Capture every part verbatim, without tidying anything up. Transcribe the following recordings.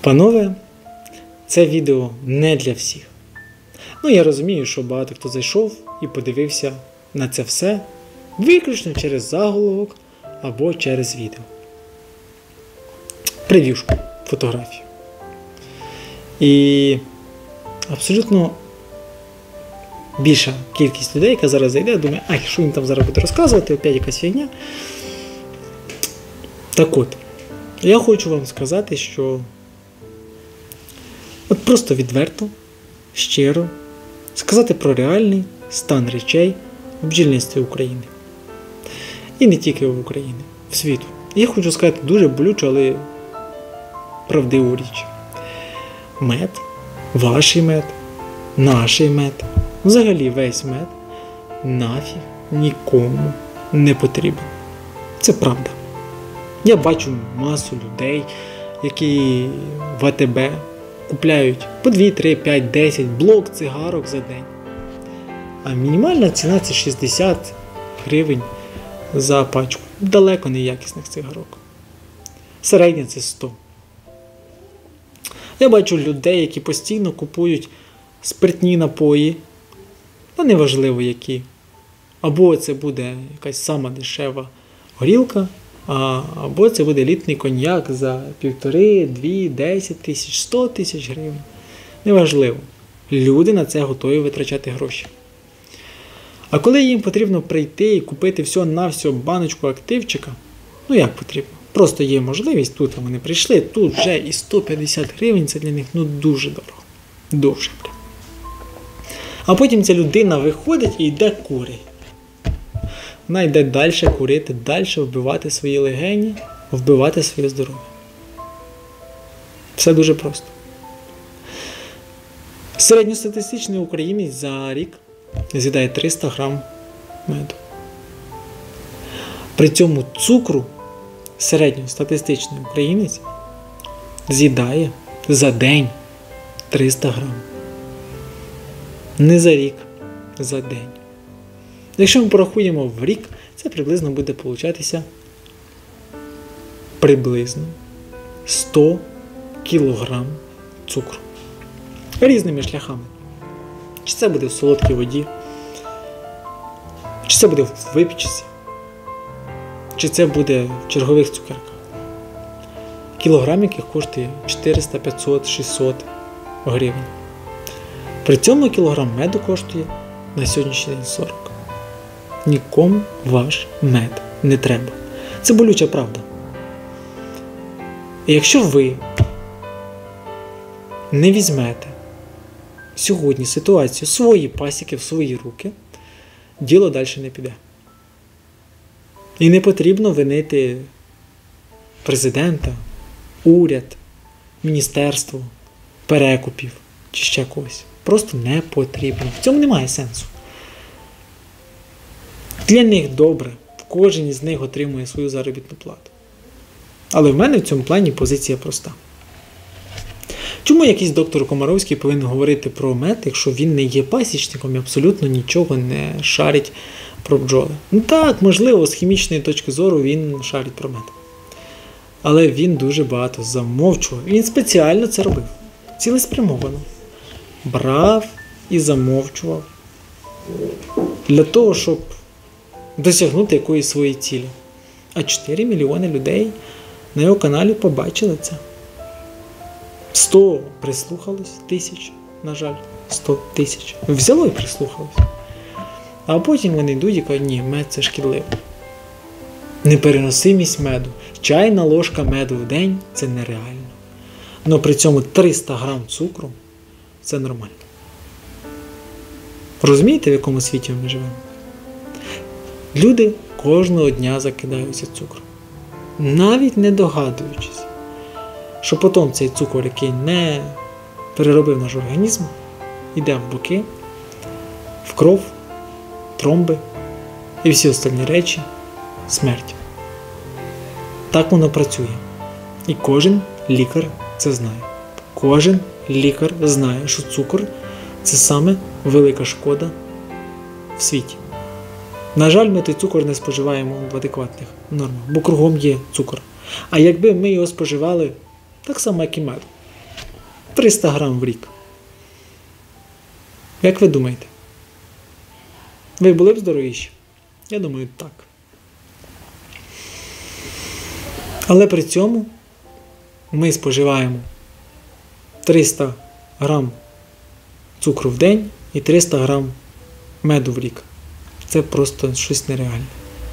Панове, це відео не для всіх. Ну, я розумію, що багато хто зайшов і подивився на це все виключно через заголовок або через відео. Прев'юшку, фотографію. І абсолютно більша кількість людей, яка зараз зайде, думає, ай, що він там зараз буде розказувати, опять якась фігня. Так от, я хочу вам сказати, що от просто відверто, щиро сказати про реальний стан речей в бджільництві України. І не тільки в Україні, в світу. Я хочу сказати дуже болючу, але правдиву річ. Мед, ваш мед, наш мед, взагалі весь мед нафіг нікому не потрібен. Це правда. Я бачу масу людей, які в АТБ купляють по два, три, п'ять, десять блок цигарок за день. А мінімальна ціна – це шістдесят гривень за пачку. Далеко не якісних цигарок. Середня – це сто. Я бачу людей, які постійно купують спиртні напої, та неважливо які. Або це буде якась сама дешева горілка, а, або це буде елітний коньяк за півтори, дві, десять тисяч, сто тисяч гривень. Неважливо. Люди на це готові витрачати гроші. А коли їм потрібно прийти і купити всього-навсього баночку активчика, ну як потрібно? Просто є можливість, тут вони прийшли, тут вже і сто п'ятдесят гривень, це для них ну дуже дорого. Дуже прям. А потім ця людина виходить і йде курить. Вона йде далі курити, далі вбивати свої легені, вбивати своє здоров'я. Все дуже просто. Середньостатистичний українець за рік з'їдає триста грам меду. При цьому цукру середньостатистичний українець з'їдає за день триста грам. Не за рік, за день. Якщо ми порахуємо в рік, це приблизно буде получатися приблизно сто кілограм цукру. Різними шляхами. Чи це буде в солодкій воді, чи це буде в випічці, чи це буде в чергових цукерках. Кілограм, яких коштує чотириста, п'ятсот, шістсот гривень. При цьому кілограм меду коштує на сьогоднішній день сорок. Нікому ваш мед не треба. Це болюча правда. І якщо ви не візьмете сьогодні ситуацію, свої пасіки в свої руки, діло далі не піде. І не потрібно винити президента, уряд, міністерство, перекупів чи ще когось. Просто не потрібно. В цьому немає сенсу. Для них добре. Кожен із них отримує свою заробітну плату. Але в мене в цьому плані позиція проста. Чому якийсь доктор Комаровський повинен говорити про мед, якщо він не є пасічником і абсолютно нічого не шарить про бджоли? Ну так, можливо, з хімічної точки зору він шарить про мед. Але він дуже багато замовчував. Він спеціально це робив. Цілеспрямовано. Брав і замовчував. Для того, щоб досягнути якоїсь своєї цілі. А чотири мільйони людей на його каналі побачили це. сто прислухались тисяч, на жаль, сто тисяч. Взяло і прислухалось. А потім вони йдуть і кажуть, ні, мед це шкідливо. Непереносимість меду. Чайна ложка меду в день – це нереально. Но при цьому триста грам цукру – це нормально. Розумієте, в якому світі ми живемо? Люди кожного дня закидаються цукром. Навіть не догадуючись, що потім цей цукор, який не переробив наш організм, йде в боки, в кров, тромби і всі остальні речі – смерть. Так воно працює. І кожен лікар це знає. Кожен лікар знає, що цукор – це саме велика шкода в світі. На жаль, ми той цукор не споживаємо в адекватних нормах, бо кругом є цукор. А якби ми його споживали так само, як і мед, триста грам в рік. Як ви думаєте? Ви були б здоровіші? Я думаю, так. Але при цьому ми споживаємо триста грам цукру в день і триста грам меду в рік. Це просто щось нереальне.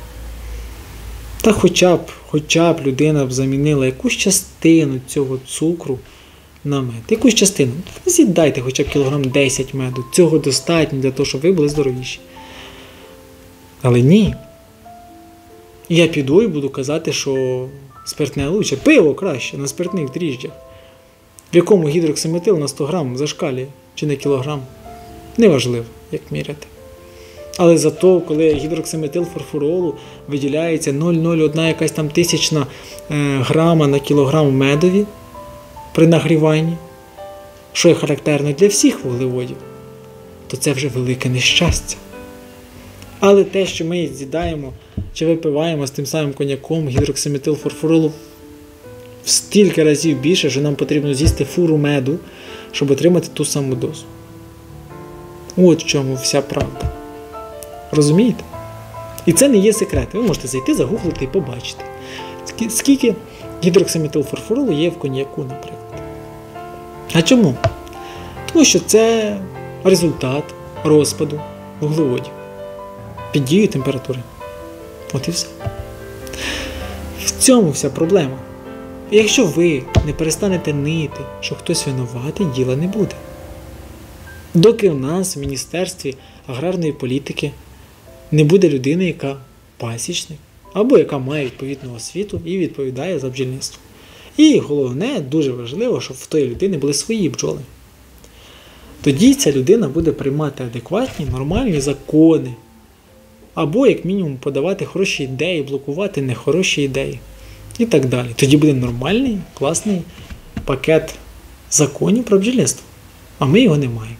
Та хоча б, хоча б людина б замінила якусь частину цього цукру на мед. Якусь частину. З'їдайте хоча б кілограм десять меду. Цього достатньо для того, щоб ви були здоровіші. Але ні. Я піду і буду казати, що спиртне лучше. Пиво краще на спиртних дріжджах. В якому гідроксиметил на сто грам зашкалює, чи на кілограм. Неважливо, як міряти. Але зато, коли гідроксиметил фурфуролу виділяється нуль цілих нуль одна якась там тисячна е, грама на кілограм медові при нагріванні, що є характерно для всіх вуглеводів, то це вже велике нещастя. Але те, що ми з'їдаємо чи випиваємо з тим самим коньяком гідроксиметил фурфуролу в стільки разів більше, що нам потрібно з'їсти фуру меду, щоб отримати ту саму дозу. От в чому вся правда. Розумієте? І це не є секрет. Ви можете зайти, загуглити і побачити, скільки гідроксиметилфурфуролу є в коньяку, наприклад. А чому? Тому що це результат розпаду вуглеводів під дією температури. От і все. В цьому вся проблема. І якщо ви не перестанете нити, що хтось винуватий, діла не буде. Доки в нас в Міністерстві аграрної політики не буде людини, яка пасічник, або яка має відповідну освіту і відповідає за бджільництво. І головне, дуже важливо, щоб в тої людини були свої бджоли. Тоді ця людина буде приймати адекватні, нормальні закони. Або, як мінімум, подавати хороші ідеї, блокувати нехороші ідеї. І так далі. Тоді буде нормальний, класний пакет законів про бджільництво. А ми його не маємо.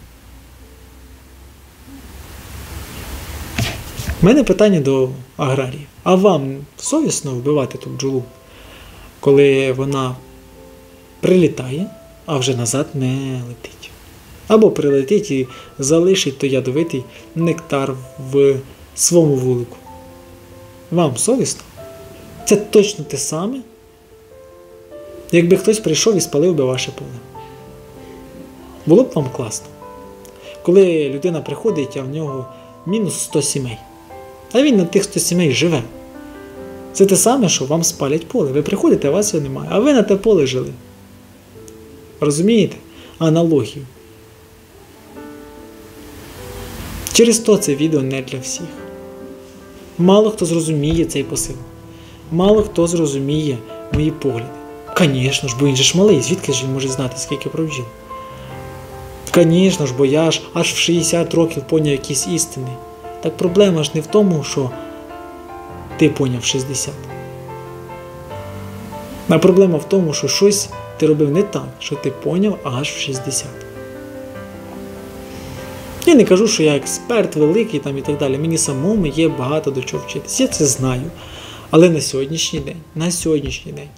У мене питання до аграріїв. А вам совісно вбивати ту бджолу, коли вона прилітає, а вже назад не летить? Або прилетить і залишить той ядовитий нектар в своєму вулику? Вам совісно? Це точно те саме, якби хтось прийшов і спалив би ваше поле. Було б вам класно. Коли людина приходить, а в нього мінус сто сімей. А він на тих сто сімей живе. Це те саме, що вам спалять поле. Ви приходите, а вас його немає. А ви на те поле жили. Розумієте? Аналогію. Через то це відео не для всіх. Мало хто зрозуміє цей посил. Мало хто зрозуміє мої погляди. Звісно ж, бо він же ж малий. Звідки ж він може знати, скільки про бджіл? Звісно ж, бо я ж аж в шістдесят років поняв якісь істини. Так проблема ж не в тому, що ти поняв шістдесят. А проблема в тому, що щось ти робив не так, що ти поняв аж в шістдесят. Я не кажу, що я експерт великий там і так далі. Мені самому є багато до чого вчитись. Я це знаю. Але на сьогоднішній день, на сьогоднішній день.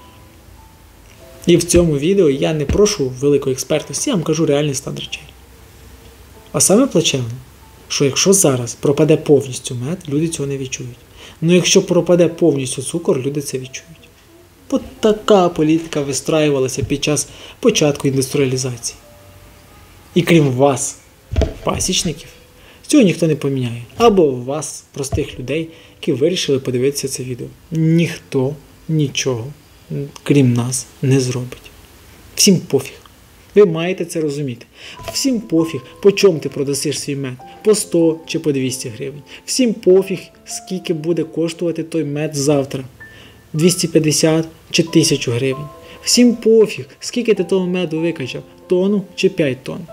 І в цьому відео я не прошу великої експертності, я вам кажу реальний стан речей. А саме плачевне, що якщо зараз пропаде повністю мед, люди цього не відчують. Ну якщо пропаде повністю цукор, люди це відчують. Бо така політика вистраювалася під час початку індустріалізації. І крім вас, пасічників, цього ніхто не поміняє. Або вас, простих людей, які вирішили подивитися це відео. Ніхто нічого, крім нас, не зробить. Всім пофіг. Ви маєте це розуміти. Всім пофіг, по чому ти продасиш свій мед. По сто чи по двісті гривень. Всім пофіг, скільки буде коштувати той мед завтра. двісті п'ятдесят чи тисячу гривень. Всім пофіг, скільки ти того меду викачав. Тонну чи п'ять тонн.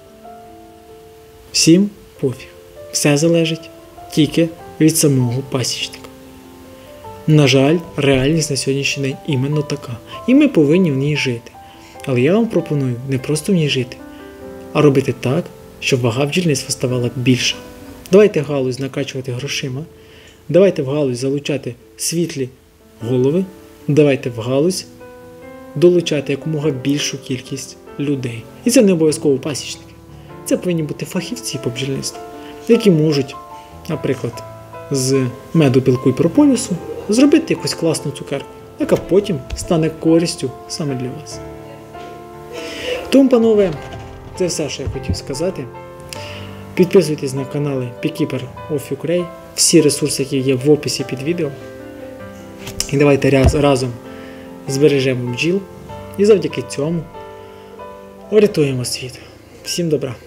Всім пофіг. Все залежить тільки від самого пасічника. На жаль, реальність на сьогоднішній день іменно така. І ми повинні в ній жити. Але я вам пропоную не просто в ній жити, а робити так, щоб вага бджільництва ставала більша. Давайте галузь накачувати грошима, давайте в галузь залучати світлі голови, давайте в галузь долучати якомога більшу кількість людей. І це не обов'язково пасічники. Це повинні бути фахівці по бджільництву, які можуть, наприклад, з меду, білку і прополісу зробити якусь класну цукерку, яка потім стане користю саме для вас. Тому, панове, це все, що я хотів сказати. Підписуйтесь на канали Beekeeper of Ukraine, всі ресурси, які є в описі під відео. І давайте разом збережемо бджіл і завдяки цьому врятуємо світ. Всім добра!